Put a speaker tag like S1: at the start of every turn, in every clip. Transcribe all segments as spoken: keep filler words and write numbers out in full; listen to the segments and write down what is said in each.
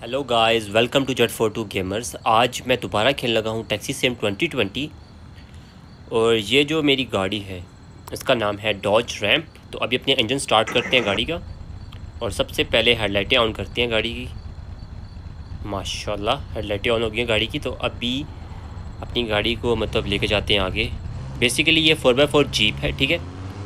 S1: Hello guys, welcome to jet four two gamers. आज मैं दोबारा खेलने लगा हूँ टैक्सी सेम ट्वेंटी ट्वेंटी। और ये जो मेरी गाड़ी है इसका नाम है डॉज रैम्प। तो अभी अपने इंजन स्टार्ट करते हैं गाड़ी का, और सबसे पहले हेडलाइटें ऑन करते हैं गाड़ी की। माशाल्लाह हेडलाइटें ऑन हो गई हैं गाड़ी की। तो अभी अपनी गाड़ी को मतलब लेके जाते हैं आगे। बेसिकली ये फोर बाई फोर जीप है, ठीक है।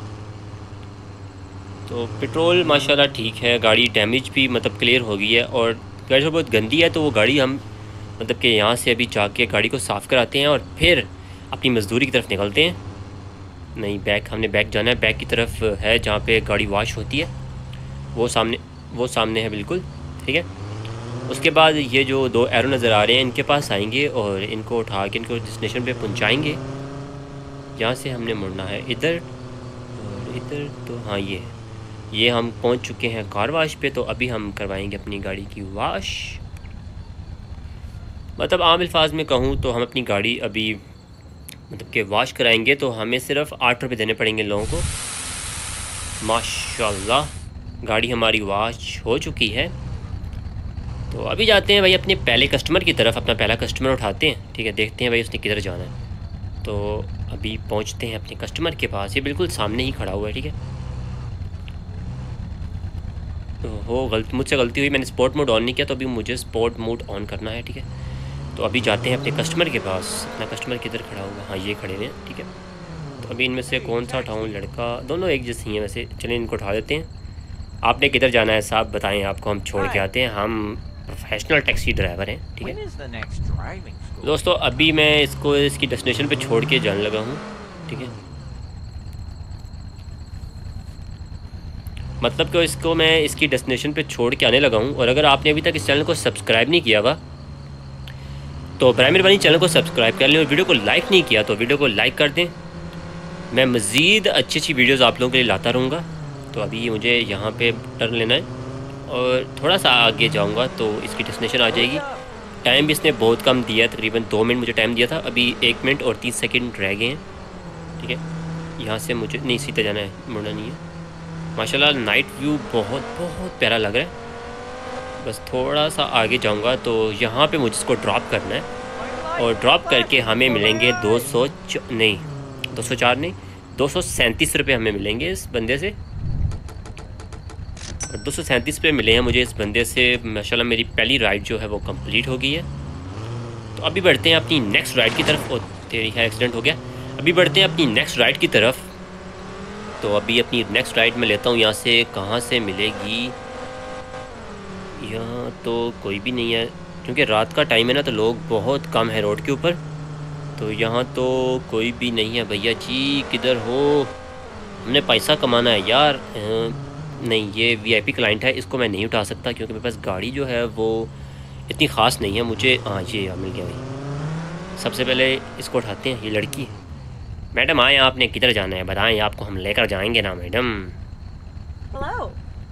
S1: तो पेट्रोल माशाल्लाह ठीक है, गाड़ी डैमेज भी मतलब क्लियर हो गई है। और गाड़ी थोड़ी बहुत गंदी है, तो वो गाड़ी हम मतलब कि यहाँ से अभी जाके गाड़ी को साफ़ कराते हैं और फिर अपनी मज़दूरी की तरफ निकलते हैं। नहीं, बैक हमने बैक जाना है, बैक की तरफ है जहाँ पे गाड़ी वॉश होती है, वो सामने वो सामने है बिल्कुल, ठीक है। उसके बाद ये जो दो एरो नज़र आ रहे हैं इनके पास आएंगे और इनको उठा के इनको डेस्टिनेशन पे पहुँचाएँगे। यहाँ से हमने मुड़ना है इधर और इधर। तो हाँ, ये ये हम पहुँच चुके हैं कार वाश पे। तो अभी हम करवाएंगे अपनी गाड़ी की वाश। मतलब आम अल्फाज में कहूँ तो हम अपनी गाड़ी अभी मतलब कि वाश कराएंगे तो हमें सिर्फ आठ रुपये देने पड़ेंगे लोगों को। माशाल्लाह गाड़ी हमारी वाश हो चुकी है। तो अभी जाते हैं भाई अपने पहले कस्टमर की तरफ, अपना पहला कस्टमर उठाते हैं, ठीक है। देखते हैं भाई उसने किधर जाना है। तो अभी पहुंचते हैं अपने कस्टमर के पास, ये बिल्कुल सामने ही खड़ा हुआ है, ठीक है। तो हो गलती मुझसे गलती हुई, मैंने स्पोर्ट मोड ऑन नहीं किया, तो अभी मुझे स्पोर्ट मोड ऑन करना है, ठीक है। तो अभी जाते हैं अपने कस्टमर के पास। अपना कस्टमर किधर खड़ा हुआ? हाँ, ये खड़े हैं, ठीक है। तो अभी इनमें से कौन सा उठाऊँ? लड़का, दोनों एक जैसे ही हैं वैसे। चलिए इनको उठा देते हैं। आपने किधर जाना है साहब बताएं, आपको हम छोड़ के आते हैं। हम प्रोफेशनल टैक्सी ड्राइवर हैं, ठीक है दोस्तों। अभी मैं इसको इसकी डेस्टिनेशन पे छोड़ के जाने लगा हूँ, ठीक है। मतलब कि इसको मैं इसकी डेस्टिनेशन पे छोड़ के आने लगा हूँ। और अगर आपने अभी तक इस चैनल को सब्सक्राइब नहीं किया हुआ तो बर मेहरबानी चैनल को सब्सक्राइब कर लें, और वीडियो को लाइक नहीं किया तो वीडियो को लाइक कर दें। मैं मज़ीद अच्छी अच्छी वीडियोस आप लोगों के लिए लाता रहूँगा। तो अभी मुझे यहाँ पे टर्न लेना है और थोड़ा सा आगे जाऊँगा तो इसकी डेस्टिनेशन आ जाएगी। टाइम भी इसने बहुत कम दिया है, तकरीबन दो मिनट मुझे टाइम दिया था, अभी एक मिनट और तीस सेकेंड रह गए हैं, ठीक है। यहाँ से मुझे नहीं सीधा जाना है, मुड़ना नहीं है। माशाल्लाह नाइट व्यू बहुत बहुत प्यारा लग रहा है। बस थोड़ा सा आगे जाऊंगा तो यहाँ पे मुझे इसको ड्रॉप करना है, और ड्रॉप करके हमें मिलेंगे दो सौ नहीं दो सौ चार नहीं दो सौ सैंतीस रुपये हमें मिलेंगे इस बंदे से। और दो सौ सैंतीस रुपये मिले हैं मुझे इस बंदे से। माशाल्लाह मेरी पहली राइड जो है वो कंप्लीट हो गई है। तो अभी बढ़ते हैं अपनी नेक्स्ट राइड की तरफ। और तेरी है एक्सीडेंट हो गया। अभी बढ़ते हैं अपनी नेक्स्ट राइड की तरफ। तो अभी अपनी नेक्स्ट राइड में लेता हूँ। यहाँ से कहाँ से मिलेगी? यहाँ तो कोई भी नहीं है, क्योंकि रात का टाइम है ना, तो लोग बहुत कम है रोड के ऊपर। तो यहाँ तो कोई भी नहीं है। भैया जी किधर हो? हमने पैसा कमाना है यार। नहीं, ये वीआईपी क्लाइंट है, इसको मैं नहीं उठा सकता क्योंकि मेरे पास गाड़ी जो है वो इतनी ख़ास नहीं है मुझे। हाँ, ये मिल गया भाई। सबसे पहले इसको उठाते हैं। ये लड़की, मैडम आए, आपने किधर जाना है बताएं, आपको हम लेकर जाएंगे ना मैडम।
S2: हेलो।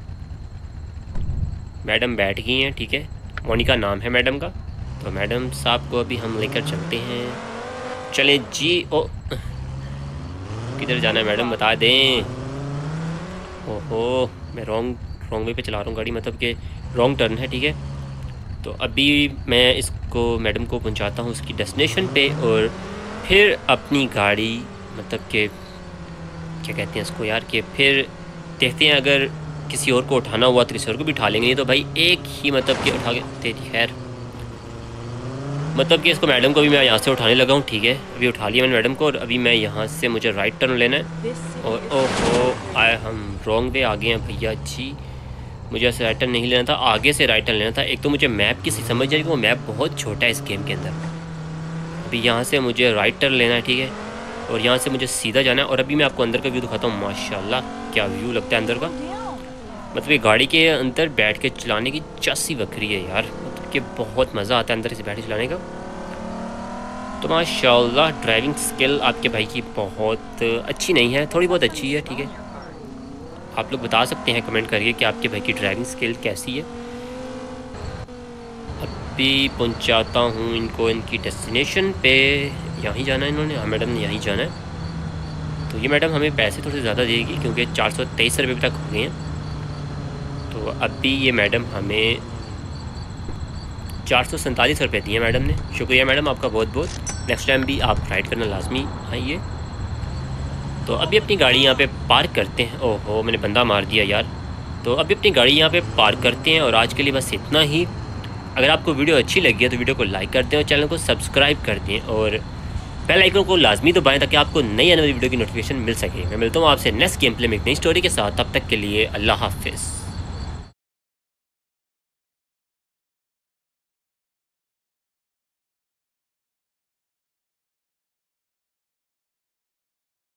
S1: मैडम बैठ गई हैं, ठीक है। मोनिका नाम है मैडम का। तो मैडम साहब को अभी हम लेकर चलते हैं। चलें जी। ओ, किधर जाना है मैडम बता दें। ओहो, मैं रॉन्ग रॉन्ग वे पे चला रहा हूँ गाड़ी, मतलब कि रॉन्ग टर्न है, ठीक है। तो अभी मैं इसको मैडम को पहुँचाता हूँ उसकी डेस्टिनेशन पे, और फिर अपनी गाड़ी मतलब कि क्या कहते हैं इसको यार, कि फिर देखते हैं अगर किसी और को उठाना हुआ तो किसी और को भी उठा लेंगे। नहीं तो भाई एक ही मतलब कि उठा के तेरी खैर, मतलब कि इसको मैडम को भी मैं यहाँ से उठाने लगा हूँ, ठीक है। अभी उठा लिया मैंने मैडम को, और अभी मैं यहाँ से मुझे राइट टर्न लेना है। और ओहो आए, हम रॉन्ग वे आ गए हैं भैया जी। मुझे ऐसे राइट टर्न नहीं लेना था, आगे से राइट टर्न लेना था। एक तो मुझे मैप की समझ आई कि वो मैप बहुत छोटा है इस गेम के अंदर। अभी यहाँ से मुझे राइट टर्न लेना है, ठीक है। और यहाँ से मुझे सीधा जाना है। और अभी मैं आपको अंदर का व्यू दिखाता हूँ। माशाल्लाह क्या व्यू लगता है अंदर का। मतलब ये गाड़ी के अंदर बैठ के चलाने की चस्सी बकरी है यार, मतलब कि बहुत मज़ा आता है अंदर से बैठ के चलाने का। तो माशाल्लाह ड्राइविंग स्किल आपके भाई की बहुत अच्छी नहीं है, थोड़ी बहुत अच्छी है, ठीक है। आप लोग बता सकते हैं कमेंट करके कि आपके भाई की ड्राइविंग स्किल कैसी है। अभी पहुंचाता हूँ इनको इनकी डेस्टिनेशन पे। यहीं जाना है इन्होंने? हाँ मैडम ने यहीं जाना है। तो ये मैडम हमें पैसे थोड़े ज़्यादा देगी क्योंकि चार सौ तेईस रुपये तक हो गए हैं। तो अभी ये मैडम हमें चार सौ सैंतालीस रुपये दिए मैडम ने। शुक्रिया मैडम आपका बहुत बहुत। नेक्स्ट टाइम भी आप राइड करना लाजमी आइए। तो अभी अपनी गाड़ी यहाँ पे पार्क करते हैं। ओहो मैंने बंदा मार दिया यार। तो अभी अपनी गाड़ी यहाँ पे पार्क करते हैं और आज के लिए बस इतना ही। अगर आपको वीडियो अच्छी लगी है तो वीडियो को लाइक कर दें और चैनल को सब्सक्राइब कर दें और बेल आइकन को लाजमी दबाएं ताकि आपको नई आने वाली वीडियो की नोटिफिकेशन मिल सके। मैं मिलता हूँ आपसे नेक्स्ट गेम प्ले में एक नई स्टोरी के साथ। तब तक के लिए अल्लाह हाफिज़।